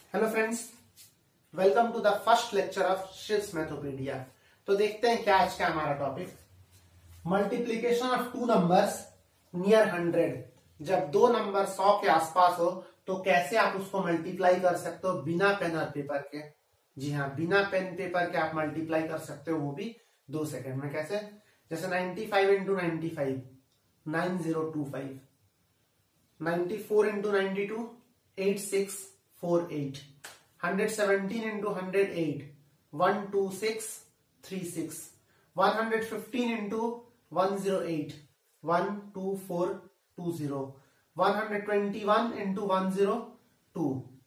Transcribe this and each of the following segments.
Hello friends, welcome to the first lecture of Shiv's Mathopedia. तो देखते हैं क्या आज का हमारा topic, multiplication of two numbers near 100। जब दो नंबर 100 के आसपास हो तो कैसे आप उसको मल्टीप्लाई कर सकते हो बिना पेन और पेपर के। जी हाँ, बिना पेन पेपर के आप मल्टीप्लाई कर सकते हो, वो भी 2 सेकेंड में। कैसे? जैसे 95 into 95 9025, 94 into 92 8648, 117 into 108 12636, 115 into 108 12420, 121 into 102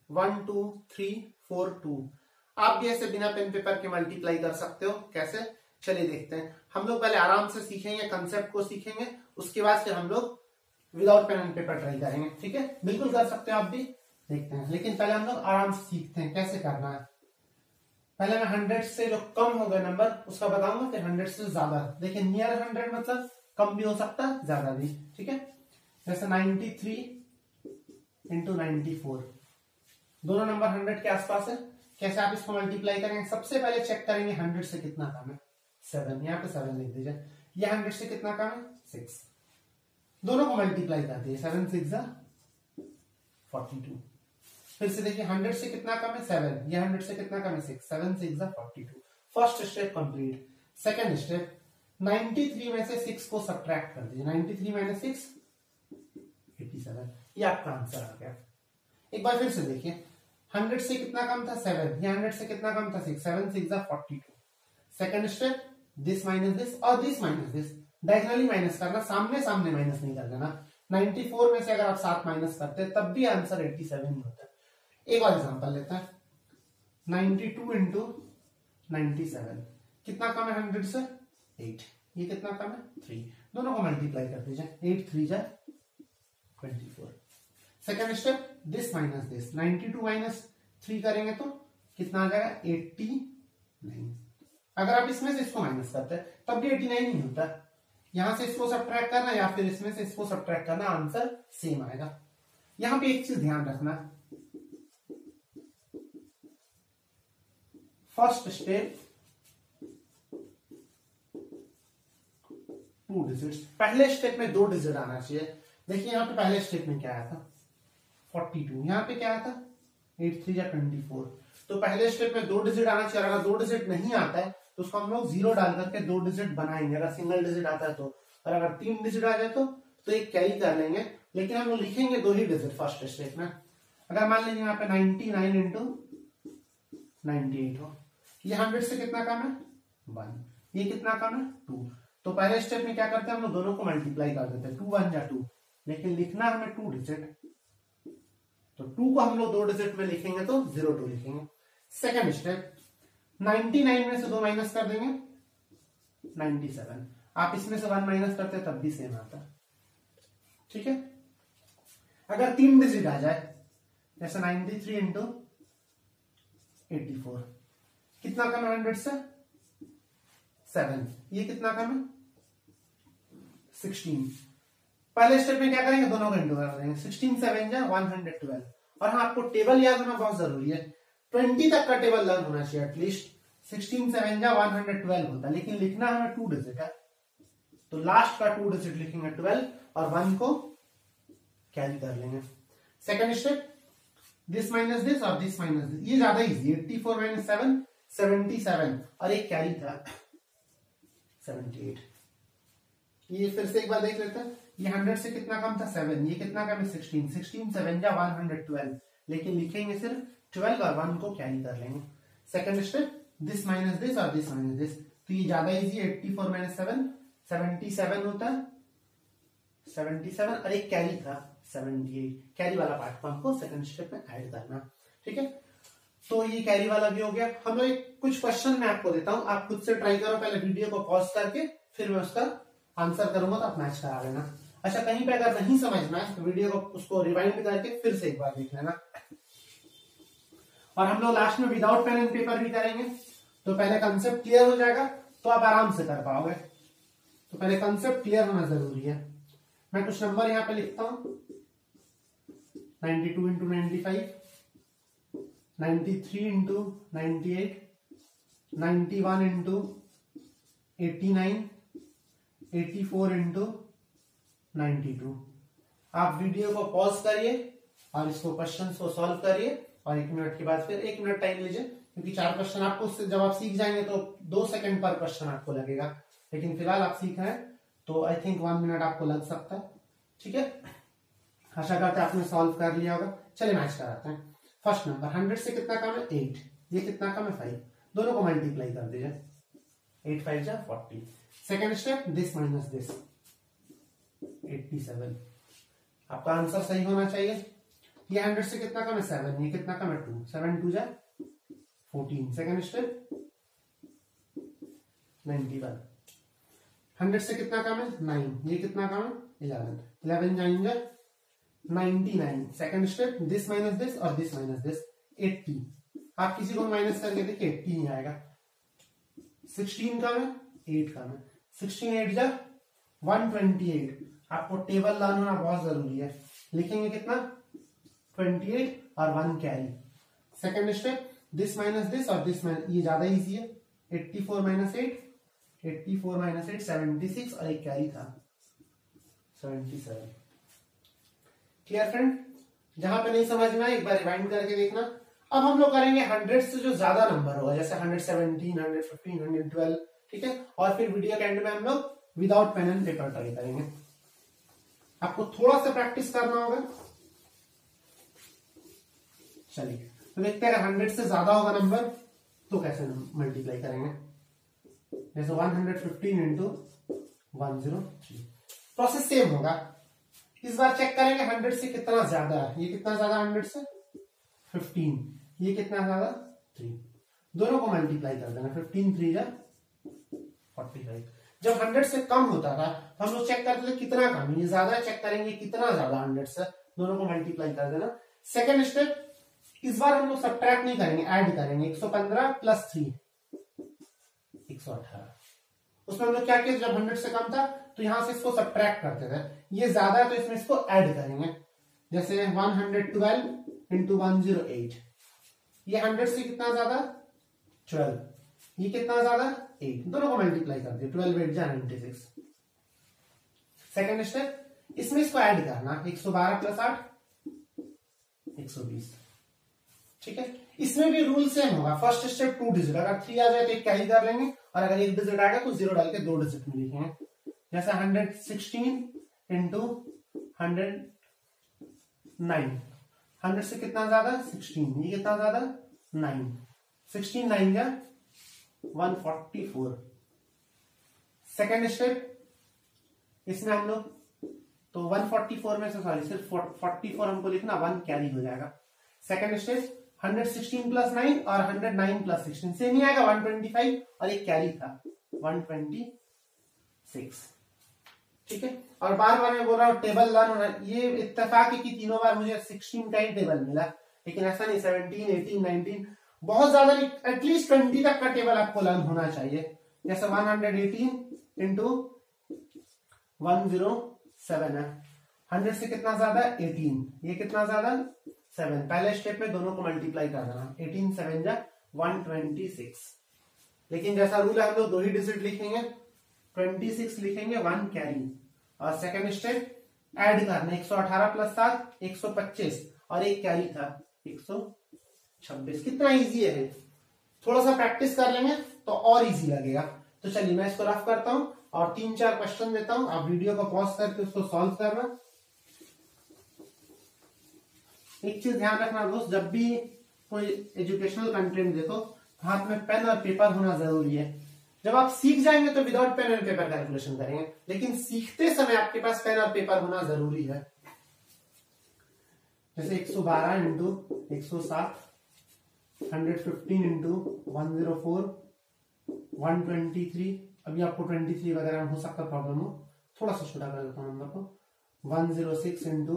12342। आप भी ऐसे बिना पेन पेपर के मल्टीप्लाई कर सकते हो। कैसे? चलिए देखते हैं। हम लोग पहले आराम से सीखेंगे, कंसेप्ट को सीखेंगे, उसके बाद फिर हम लोग without pen and paper try करेंगे। ठीक है, बिल्कुल कर सकते हो आप भी। देखते हैं, लेकिन पहले हम लोग आराम से सीखते हैं कैसे करना है। पहले मैं 100 से जो कम हो गए नंबर उसका बताऊंगा, फिर 100 से ज्यादा। देखिए, नियर 100 मतलब कम भी हो सकता है, ज्यादा भी। ठीक है, जैसे 93 इंटू 94, दोनों नंबर 100 के आसपास है। कैसे आप इसको मल्टीप्लाई करेंगे? सबसे पहले चेक करेंगे 100 से कितना कम है। 7, यहाँ पे 7 लिख दीजिए। ये 100 से कितना कम है? 6। दोनों को मल्टीप्लाई कर दिए, 7 6 42। फिर से देखिए, 100 से कितना कम है? 7। ये 100 से कितना कम है? 6। 7 6 42। First step complete. Second step, 93 में से 6 को सब्ट्रैक्ट कर दीजिए। 93 माइनस 6 87। ये आपका आंसर आ गया। एक बार फिर से देखिए, 100 से कितना कम था? 7। ये 100 से कितना कम था? 6। 7 6 42। Second step, this minus this और this minus this, diagonally minus करना, सामने सामने माइनस नहीं कर देना। 94 में से अगर आप 7 माइनस करते तब भी आंसर 87 ही होता है। एक और एग्जांपल लेते हैं, 92 इंटू 97, कितना कम है 100 से? 8। ये कितना कम है? 3। दोनों को मल्टीप्लाई कर दीजिए, 8 3 जा 24। Second step, this minus this, 92 minus 3 करेंगे तो कितना आ जाएगा? 89। अगर आप इसमें से इसको माइनस करते हैं तब भी 89 ही होता है। यहां से इसको सब्ट्रैक्ट करना या फिर इसमें से इसको सब्ट्रैक्ट करना, आंसर सेम आएगा। यहां पे एक चीज ध्यान रखना, फर्स्ट स्टेप 2 डिजिट्स। पहले स्टेप में 2 डिजिट आना चाहिए। देखिए यहाँ पे पहले स्टेप में क्या आया था? 42। यहाँ पे क्या आया था? 8 3 24। तो पहले स्टेप में 2 डिजिट आना चाहिए। अगर 2 डिजिट नहीं आता है तो उसको हम लोग 0 डाल करके 2 डिजिट बनाएंगे, अगर सिंगल डिजिट आता है तो। और अगर 3 डिजिट आ जाए तो एक कैरी कर लेंगे, लेकिन हम लोग लिखेंगे 2 ही डिजिट फर्स्ट स्टेप में। अगर मान लीजिए यहाँ पे 99 इंटू 98 हो, ये 100 से कितना कम है? 1। ये कितना कम है? 2। तो पहले स्टेप में क्या करते हैं हम लोग? दोनों को मल्टीप्लाई कर देते हैं, 2 1 जा 2, लेकिन लिखना हमें 2 डिजिट। तो 2 को हम लोग 2 डिजिट में लिखेंगे तो 02 लिखेंगे। सेकंड स्टेप, 99 में से 2 माइनस कर देंगे, 97। आप इसमें से 1 माइनस करते तब भी सेम आता। ठीक है, अगर 3 डिजिट आ जाए, जैसे 93 इंटू 84, कितना कम है 100 से? 7। ये कितना कम है? 16। पहले स्टेप में क्या करेंगे? दोनों को इंटू कर देंगे, 16 7 जा 112। और हाँ, आपको टेबल याद होना बहुत जरूरी है। 20 तक का टेबल लर्न होना चाहिए एटलीस्ट। 16 7 जा 112 होता है, लेकिन लिखना हमें 2 डिजिट है, तो लास्ट का 2 डिजिट लिखेंगे 12 और 1 को कैरी कर लेंगे। Second step, this minus this और दिस माइनस दिस, ये ज्यादा इजी है। 84 माइनस 7 77 और एक कैरी था 78। ये फिर से एक बार देख लेते हैं, ये 100 से कितना कम था? 7। ये कितना कम है? 16। 16 7 जा 112, लेकिन लिखेंगे सिर्फ 12 और 1 को कैरी कर लेंगे। Second step, this minus this और दिस माइनस दिस, तो ये ज्यादा इजी है। 84 माइनस 7 77 होता है, 77 और एक कैरी था 78। कैरी वाला पार्ट को हमको सेकंड स्टेप में ऐड करना। ठीक है, तो ये कैरी वाला भी हो गया। हम लोग कुछ क्वेश्चन मैं आपको देता हूं, आप खुद से ट्राई करो। पहले वीडियो को पॉज करके फिर मैं उसका आंसर करूंगा, तो आप मैच करा लेना। अच्छा, कहीं पे अगर नहीं समझना है तो वीडियो को उसको रिवाइंड करके फिर से एक बार देख लेना। और हम लोग लास्ट में विदाउट पेन एंड पेपर भी करेंगे, तो पहले कंसेप्ट क्लियर हो जाएगा तो आप आराम से कर पाओगे। तो पहले कंसेप्ट क्लियर होना जरूरी है। मैं कुछ नंबर यहां पे लिखता हूं, 92 इंटू 95, 93 इंटू 98, 91 इंटू 89, 84 इंटू 92। आप वीडियो को पॉज करिए और इसको क्वेश्चन को सॉल्व करिए और 1 मिनट के बाद फिर 1 मिनट टाइम लीजिए, क्योंकि 4 क्वेश्चन आपको उससे जब आप सीख जाएंगे तो 2 सेकंड पर क्वेश्चन आपको लगेगा, लेकिन फिलहाल आप सीख रहे हैं तो आई थिंक 1 मिनट आपको लग सकता है। ठीक है, आशा करते हैं आपने सॉल्व कर लिया होगा। चलिए मैच कराते हैं। फर्स्ट नंबर 100 से कितना कम है 8, ये कितना कम है 5, दोनों को मल्टीप्लाई कर दीजिए, 8 5 जा 40। Second step this minus this 87। आपका आंसर सही होना चाहिए। ये 100 से कितना कम है 7, ये कितना कम है 2, 7 2 जा 14। Second step 91। 100 से कितना कम है 9, ये कितना कम है 11, 11 जाएंगे 99। Second step this minus this और दिस माइनस दिस 80। आप किसी को माइनस करके देखिए 80 नहीं आएगा। 16 कम है 8 कम है, 16 8 जा 128। आपको टेबल लर्न होना बहुत जरूरी है। लिखेंगे कितना 28 और 1 carry. Second step this minus this और दिस माइनस, ये ज्यादा इजी है। 84 माइनस 8, 84 माइनस 8 76 और एक कैरी था 77। Clear friend? जहां पे नहीं समझ में आए एक बार रिवाइंड करके देखना। अब हम लोग करेंगे 100 से जो ज्यादा नंबर होगा, जैसे 117, 115, 112। ठीक है, और फिर वीडियो के एंड में हम लोग without pen and paper try करेंगे। आपको थोड़ा सा प्रैक्टिस करना होगा। चलिए तो देखते हैं 100 से ज्यादा होगा नंबर तो कैसे मल्टीप्लाई करेंगे। जैसे 115 इंटू 103। प्रोसेस सेम होगा। इस बार चेक करेंगे 100 से कितना ज्यादा है। ये कितना ज्यादा 100 से 15, ये कितना ज्यादा 3। दोनों को मल्टीप्लाई कर देना, 15 3 जा 45। जब 100 से कम होता था तो हम लोग चेक करते थे कितना कम, ये ज्यादा चेक करेंगे कितना ज्यादा 100 से, दोनों को मल्टीप्लाई कर देना। सेकेंड स्टेप इस बार हम लोग सब्ट्रैक्ट नहीं करेंगे, ऐड करेंगे। 115 प्लस 3 118। उसमें हम लोग क्या किया, जब 100 से कम था तो यहां से इसको सब्ट्रैक्ट करते थे। ये ज्यादा है तो इसमें इसको ऐड करेंगे। जैसे 112 इंटू 108, ये 100 से कितना ज्यादा 12, ये कितना ज्यादा 8। दोनों को मल्टीप्लाई कर दिया, 12 8 जा 96। सेकेंड स्टेप इसमें इसको ऐड करना, 112 प्लस 8 120। ठीक है, इसमें भी रूल सेम होगा। फर्स्ट स्टेप 2 डिजिट, अगर 3 आ जाए तो एक कैरी कर लेंगे और अगर 1 डिजिट आएगा तो 0 डाल के 2 डिजिट में लिखेंगे। जैसे 116 इंटू 109, 100 से कितना ज्यादा 16, ये कितना ज्यादा 9, 16 9 जा 144। सेकेंड स्टेप इसमें हम लोग तो 144 में से सॉरी सिर्फ 44 हमको लिखना, 1 कैरी हो जाएगा। सेकेंड स्टेप 116 प्लस 9 और 109 प्लस 16 से नहीं आएगा 125 और एक कैरी था 126। ठीक है, और बार बार मैं बोल रहा हूँ टेबल लर्न होना। ये इत्तेफाक है कि तीनों बार मुझे 16 का ही टेबल मिला, लेकिन ऐसा नहीं 17 18 19 बहुत ज्यादा नहीं, एटलीस्ट 20 तक का टेबल आपको लर्न होना चाहिए। जैसे 118 इंटू 107 है, 100 से कितना ज्यादा 18, ये कितना ज्यादा 7। पहले स्टेप में दोनों को मल्टीप्लाई कर देना, 18 7 जा 126। लेकिन जैसा रूल है हम लोग 2 ही डिजिट लिखेंगे, 26 लिखेंगे 1 कैरी। और सेकेंड स्टेप ऐड करना, 118 प्लस 7 125 और एक कैरी था 126। कितना इजी है, थोड़ा सा प्रैक्टिस कर लेंगे तो और इजी लगेगा। तो चलिए मैं इसको रफ करता हूं और 3-4 क्वेश्चन देता हूं, आप वीडियो को पॉज करके उसको सॉल्व करना। एक चीज ध्यान रखना दोस्त, जब भी कोई एजुकेशनल कंटेंट देखो हाथ में पेन और पेपर होना जरूरी है। जब आप सीख जाएंगे तो without pen and paper calculation करेंगे, लेकिन सीखते समय आपके पास पेन और पेपर होना जरूरी है। जैसे 112 इंटू 107, 115 इंटू 104, 123। अभी आपको 23 वगैरह हो सकता प्रॉब्लम हो, थोड़ा सा छोटा कर देता हूं नंबर को। 106 इंटू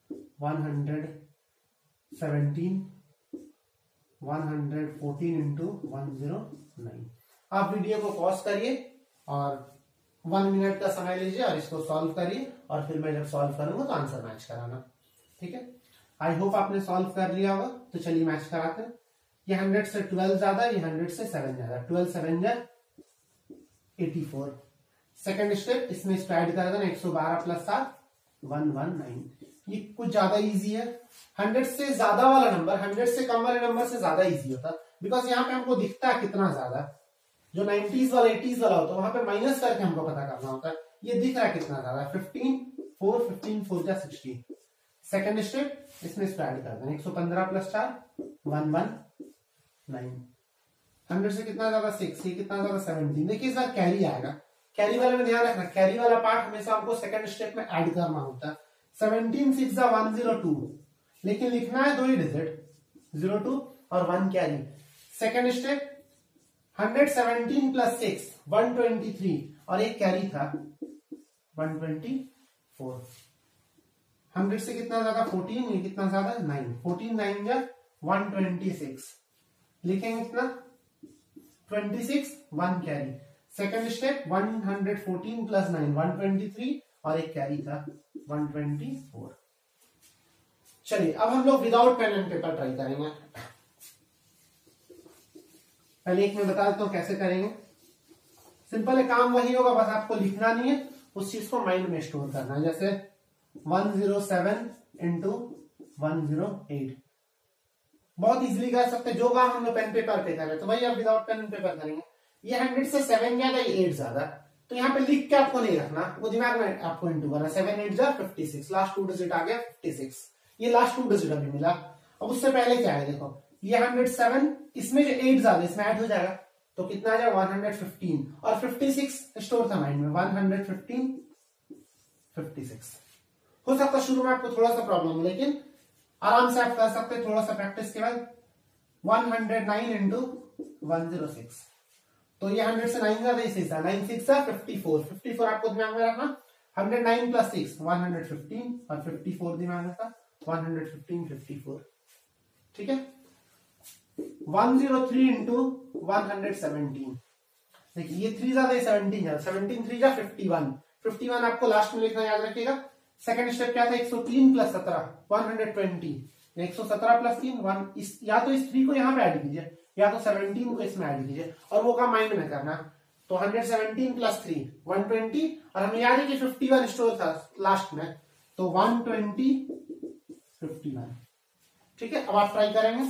117, 114 इंटू 109। आप वीडियो को पॉज करिए और 1 मिनट का समय लीजिए और इसको सॉल्व करिए, और फिर मैं जब सॉल्व करूंगा तो आंसर मैच कराना। ठीक है, आई होप आपने सॉल्व कर लिया होगा। तो चलिए मैच कराते हैं। ये 100 से 12 ज्यादा, ये 100 से 7 ज्यादा, 12 7 जा 84। सेकंड स्टेप, इसमें इसको ऐड कर देना, 112 प्लस 7 119। ये कुछ ज्यादा इजी है। 100 से ज्यादा वाला नंबर 100 से कम वाले नंबर से ज्यादा इजी होता, बिकॉज यहाँ पे हमको दिखता है कितना ज्यादा। जो 90s वाला 80s वाला होता है वहां पे माइनस करके हमको पता करना होता है। ये दिख रहा है कितना ज्यादा, 15 4 जा 60। सेकंड स्टेप, इसमें इसको ऐड कर देना, 115 प्लस 4 119। 100 से कितना ज्यादा 6, ये कितना ज्यादा 17। देखिए इस बार कैरी आएगा, कैरी वाले में ध्यान रखना, कैरी वाला पार्ट हमेशा हमको सेकंड स्टेप में ऐड करना होता है। 17 6 जा 102, लेकिन लिखना है 2 ही डिजिट, 02 और 1 कैरी। सेकंड स्टेप 117 प्लस 6 123 और एक कैरी था 124। 100 से कितना ज्यादा 14, ये कितना ज्यादा 9, 14 9 जा 126, लिखेंगे कितना 26 1 कैरी। सेकंड स्टेप 114 प्लस 9 123 और एक कैरी था 124। चलिए अब हम लोग without pen and paper try करेंगे। पहले एक मैं बता देता हूं कैसे करेंगे। सिंपल है, काम वही होगा, बस आपको लिखना नहीं है, उस चीज को माइंड में स्टोर करना है। जैसे 107 इंटू 108 बहुत इजीली कर सकते हैं। जो काम हम लोग पेन पेपर पे करें तो भाई आप विदाउट पेन एंड पेपर करेंगे। ये 100 से 7 ज्यादा, ये 8 ज्यादा, तो यहाँ पे लिख के आपको नहीं रखना, वो दिमाग में आपको इंटू करना। 7 8 जा 56, लास्ट 2 डिजिट आ गया 56, ये लास्ट 2 डिजिट अभी मिला। अब उससे पहले क्या है देखो, ये 107, इसमें जो 8 ज्यादा इसमें ऐड हो जाएगा, तो कितना आ जाएगा 115 और 56 स्टोर था माइंड में, 115 56। हो सकता शुरू में आपको थोड़ा सा प्रॉब्लम हो, लेकिन आराम से आप कर सकते हैं थोड़ा सा प्रैक्टिस के बाद। 109 इंटू 106, तो ये 100 से 9 ज्यादा, इसी 9 6 जा 54, 54 आपको दिमाग में रखना। 109 प्लस 6 115 और 54 दिमाग में था 115 54, ठीक है। 103 इंटू 117, देखिए ये 3 ज्यादा, 17 ज्यादा, 17 3 जा 51, 51 आपको लास्ट में लिखना याद रखिएगा। सेकंड स्टेप क्या था, 103 प्लस 17 120, 117 प्लस 3 या तो इस 3 को यहाँ पे ऐड कीजिए या तो 17 को इसमें ऐड कीजिए, और वो काम माइंड में करना। तो 117 प्लस 3 120, और हमें याद है कि 51 स्टोर था लास्ट में, तो 120 51, ठीक है। अब आप ट्राई करेंगे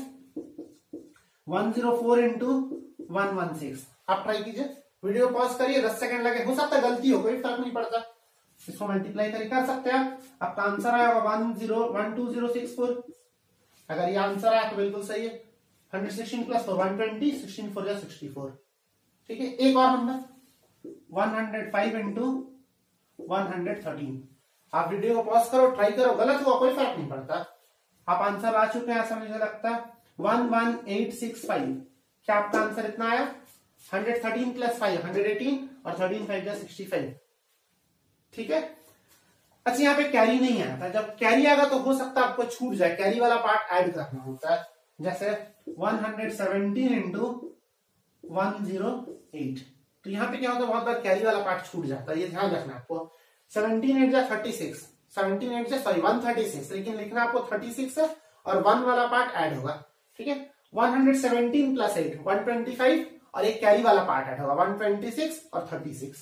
104 इंटू 116, आप ट्राई कीजिए, वीडियो पॉज करिए, 10 सेकंड लगे, हो सकता है गलती हो, कोई फर्क नहीं पड़ता, इसको मल्टीप्लाई करके कर सकते हैं आप। आपका आंसर आएगा 12064। अगर ये आंसर आया तो बिल्कुल सही है। 116 प्लस 4 120, 16 4 जा 64, ठीक है। एक और नंबर 105 इंटू 113, आप वीडियो को पॉज करो, ट्राई करो, गलत हुआ कोई फर्क नहीं पड़ता। आप आंसर आ चुके हैं ऐसा मुझे लगता है 11865। क्या आपका आंसर इतना आया? 113 प्लस 5 118 और 13 5 जा 65, ठीक है। अच्छा यहाँ पे कैरी नहीं आया था, जब कैरी आएगा तो हो सकता है आपको छूट जाए, कैरी वाला पार्ट ऐड करना होता है। जैसे 117 इंटू 108, तो यहाँ पे क्या होता है, बहुत बार कैरी वाला पार्ट छूट जाता है, ये ध्यान रखना आपको। 17 8 जा 36, 17 8 जा 136, लेकिन लिखना आपको 36 है और 1 वाला पार्ट ऐड होगा, ठीक है। 117 प्लस 8 125 और एक कैरी वाला पार्ट ऐड होगा 126 और 36।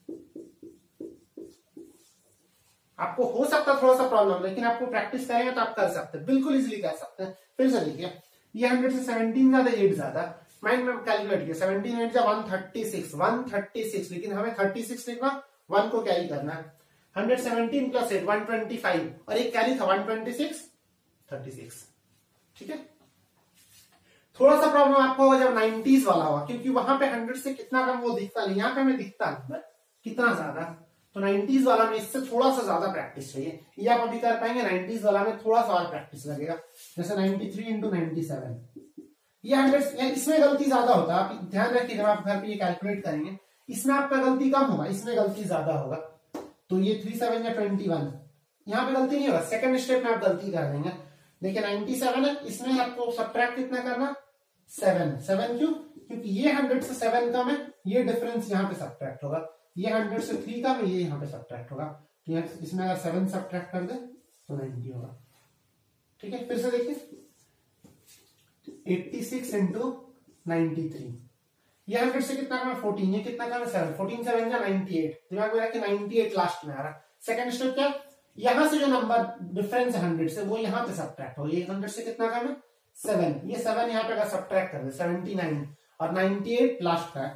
आपको हो सकता है थोड़ा सा प्रॉब्लम, लेकिन आपको प्रैक्टिस करेंगे तो आप कर सकते हैं, बिल्कुल इजीली कर सकते हैं। फिर से देखिए, ये 100 से 17 ज्यादा 8 ज्यादा, माइंड में कैलकुलेट किया, 17 8 जा 136 136, लेकिन हमें 36 लिखना, 1 को कैरी करना है। 117 प्लस 8 125 और एक कैरी था 126 36, ठीक है। थोड़ा सा प्रॉब्लम आपको होगा जब 90s वाला होगा, क्योंकि वहां पे 100 से कितना कम वो दिखता नहीं, यहाँ पे हमें दिखता है कितना ज्यादा। तो 90s वाला में इससे थोड़ा सा ज्यादा प्रैक्टिस चाहिए, ये आप अभी कर पाएंगे। 90s वाला में थोड़ा सा और प्रैक्टिस लगेगा, जैसे 93 इंटू 97, ये 100, इसमें गलती ज्यादा होता है, आप ध्यान रखिए जब आप घर पे ये कैलकुलेट करेंगे, इसमें आपका गलती कम होगा, इसमें गलती ज्यादा होगा। तो ये 3 7 या 21, यहाँ पे गलती नहीं होगा, सेकंड स्टेप में आप गलती कर देंगे। देखिए 97 है, इसमें आपको सबट्रैक्ट कितना करना, 7 क्यों, क्योंकि ये 100 से 7 कम है, ये डिफरेंस यहाँ पे सबट्रैक्ट होगा। ये 100 से 3 कम है, ये यहाँ पे सबट्रैक्ट होगा, तो इसमें अगर 7 सबट्रैक्ट कर दे तो 90 होगा, ठीक है। फिर से देखिए 86 इंटू 93, ये 100 से कितना कम है 14, ये कितना कम है 7, 14 7 जा 98, दिमाग में रखिए 98 लास्ट में आ रहा। सेकंड स्टेप क्या, यहां से जो नंबर डिफरेंस है 100 से वो यहाँ पे सब्ट्रैक्ट हो, ये 100 से कितना कम है 7, ये 7 यहाँ पे सब्ट्रैक्ट कर दे 79 और 98 लास्ट का है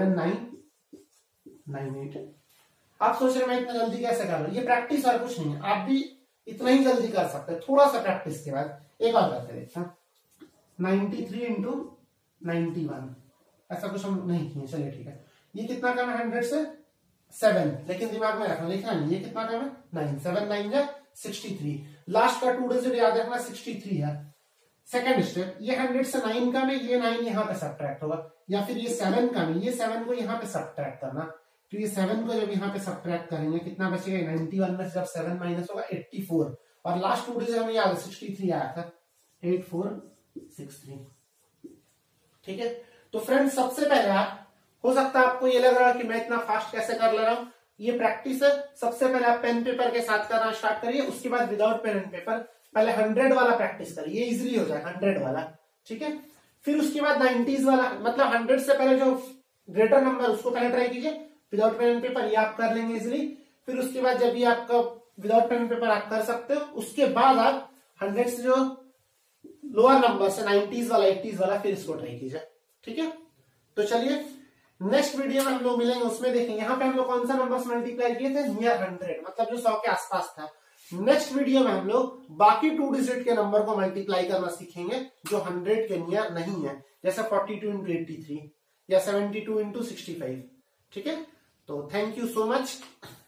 7998। आप सोच रहे मैं इतना जल्दी कैसे कर रहा हूं, ये प्रैक्टिस और कुछ नहीं है, आप भी इतना ही जल्दी कर सकते हैं, थोड़ा सा प्रैक्टिस के बाद। एक और करके देखते हैं 93 इंटू 91, ऐसा कुछ हम नहीं किए, चलिए ठीक है। ये कितना कम है 100 से 7, लेकिन दिमाग में रखना, लिखना नहीं, ये कितना कम है 9, 7 9 जा 63, लास्ट का 2 डिजिट याद रखना 63 है। सेकंड स्टेप, ये 100 से 9 का में ये 9 यहाँ पे सब्ट्रैक्ट होगा, या फिर ये 7 का में ये 7 को यहाँ पे सब्ट्रैक्ट करना, तो ये 7 को जब यहाँ पे सब्ट्रैक्ट करेंगे कितना बचेगा 91 में से जब 7 माइनस होगा 84, और लास्ट 2 डिजिट हमें याद है 63 आया था 8463, ठीक है। तो फ्रेंड्स सबसे पहले आप, हो सकता है आपको ये लग रहा है कि मैं इतना फास्ट कैसे कर ले रहा हूं, ये प्रैक्टिस है। सबसे पहले आप पेन पेपर के साथ करना स्टार्ट करिए, उसके बाद विदाउट पेन एंड पेपर पहले 100 वाला प्रैक्टिस करिए, ये इजीली हो जाए 100 वाला, ठीक है। फिर उसके बाद 90s वाला, मतलब 100 से पहले जो ग्रेटर नंबर उसको पहले ट्राई कीजिए विदाउट पेन एंड पेपर, ये आप कर लेंगे इजीली। फिर उसके बाद जब ये आपका विदाउट पेन एंड पेपर आप कर सकते हो, उसके बाद आप 100 से जो लोअर नंबर से 90s वाला 80s वाला फिर इसको ट्राई कीजिए, ठीक है। तो चलिए नेक्स्ट वीडियो में हम लोग मिलेंगे, उसमें देखेंगे यहाँ पे हम लोग कौन सा नंबर्स मल्टीप्लाई किए थे, नियर 100, मतलब जो 100 के आसपास था। नेक्स्ट वीडियो में हम लोग बाकी 2 डिजिट के नंबर को मल्टीप्लाई करना सीखेंगे जो 100 के नियर नहीं है, जैसे 42 इंटू 83 या 72 इंटू 65, ठीक है। तो थैंक यू सो मच।